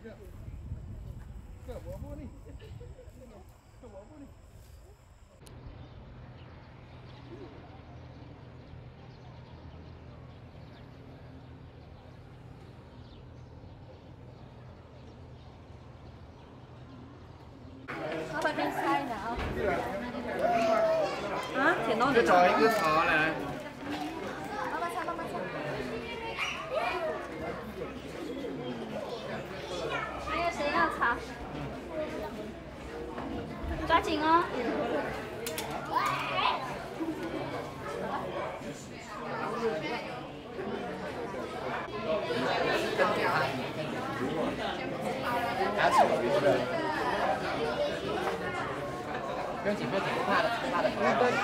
快点塞呢啊！甜到你了。 找一个茶来。 妈妈擦，妈妈擦。还有谁要擦？抓紧哦！ 拿起我觉得。 不用紧，不用紧，怕的，怕的。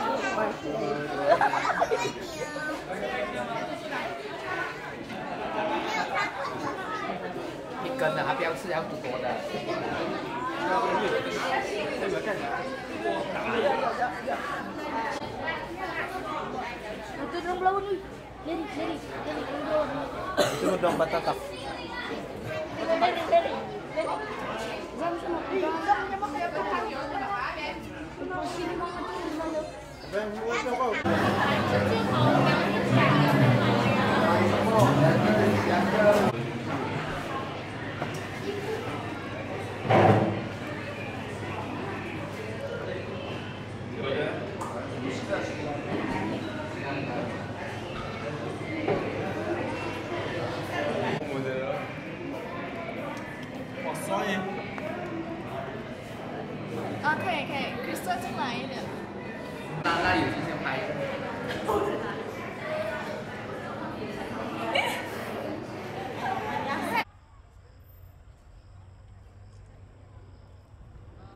一根的，还不要吃，要多多的。Itu dong batatak. 啊，可以可以，可以设进来一点。 那有些先拍。